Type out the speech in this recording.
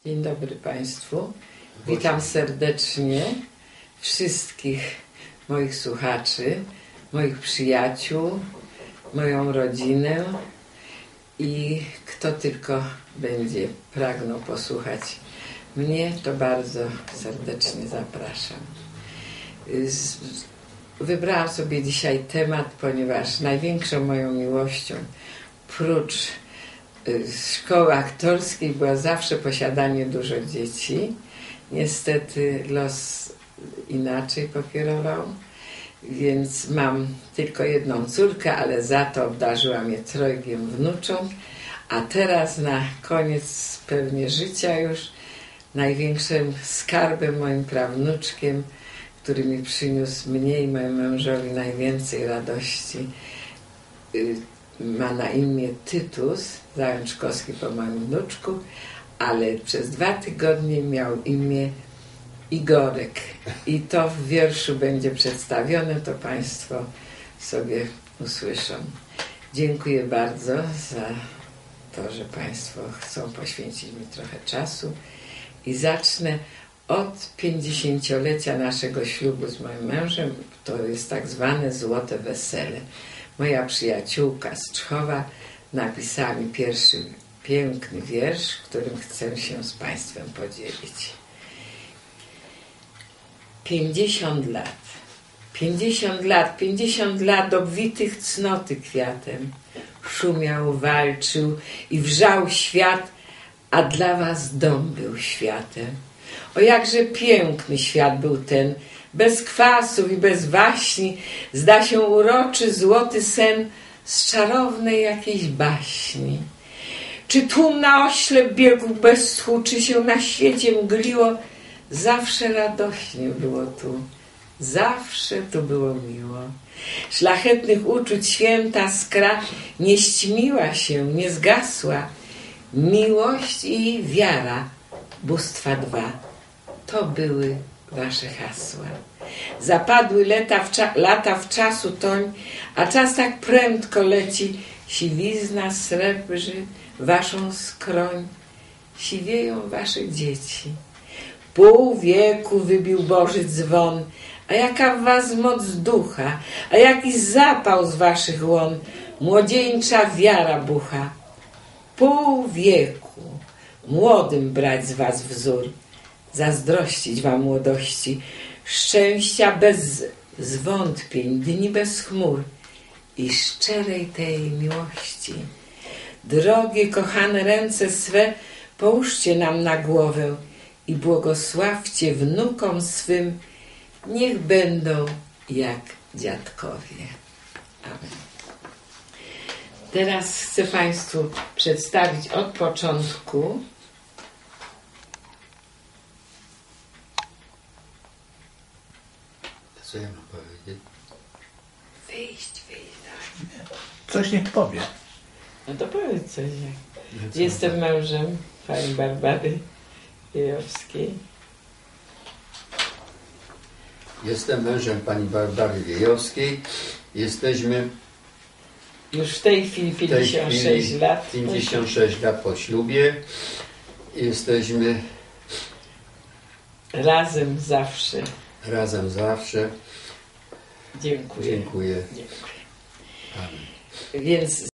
Dzień dobry Państwu. Witam serdecznie wszystkich moich słuchaczy, moich przyjaciół, moją rodzinę i kto tylko będzie pragnął posłuchać mnie, to bardzo serdecznie zapraszam. Wybrałam sobie dzisiaj temat, ponieważ największą moją miłością prócz szkoły aktorskiej była zawsze posiadanie dużo dzieci. Niestety los inaczej pokierował, więc mam tylko jedną córkę, ale za to obdarzyła mnie trojgiem wnucząt. A teraz na koniec pewnie życia już największym skarbem, moim prawnuczkiem, który mi przyniósł mnie i mojemu mężowi najwięcej radości, ma na imię Tytus Zajączkowski po moim wnuczku, ale przez 2 tygodnie miał imię Igorek. I to w wierszu będzie przedstawione, to Państwo sobie usłyszą. Dziękuję bardzo za to, że Państwo chcą poświęcić mi trochę czasu i zacznę od 50-lecia naszego ślubu z moim mężem. To jest tak zwane złote wesele. Moja przyjaciółka z Czchowa napisała mi pierwszy piękny wiersz, którym chcę się z Państwem podzielić. 50 lat. 50 lat obwitych cnoty kwiatem. Szumiał, walczył i wrzał świat, a dla was dom był światem. O jakże piękny świat był ten, bez kwasów i bez waśni, zda się uroczy, złoty sen z czarownej jakiejś baśni. Czy tłum na oślep biegł bez tchu, czy się na świecie mgliło, zawsze radośnie było tu, zawsze tu było miło. Szlachetnych uczuć święta skra nie ścimiła się, nie zgasła. Miłość i wiara, bóstwa dwa, to były wasze hasła. Zapadły lata w czasu toń, a czas tak prędko leci, siwizna srebrzy waszą skroń, siwieją wasze dzieci. Pół wieku wybił Boży dzwon, a jaka w was moc ducha, a jaki zapał z waszych łon, młodzieńcza wiara bucha. Pół wieku młodym brać z was wzór, zazdrościć wam młodości, szczęścia bez zwątpień, dni bez chmur i szczerej tej miłości. Drogie, kochane ręce swe połóżcie nam na głowę i błogosławcie wnukom swym, niech będą jak dziadkowie. Amen. Teraz chcę Państwu przedstawić od początku co ja mam powiedzieć? Wyjść. Coś niech powie. No to powiedz coś. Jestem mężem pani Barbary Wiejowskiej. Jestem mężem pani Barbary Wiejowskiej. Jesteśmy Już w tej chwili 56 lat. 56 lat po ślubie. Jesteśmy razem zawsze. Razem zawsze. Dziękuję. Dziękuję. Więc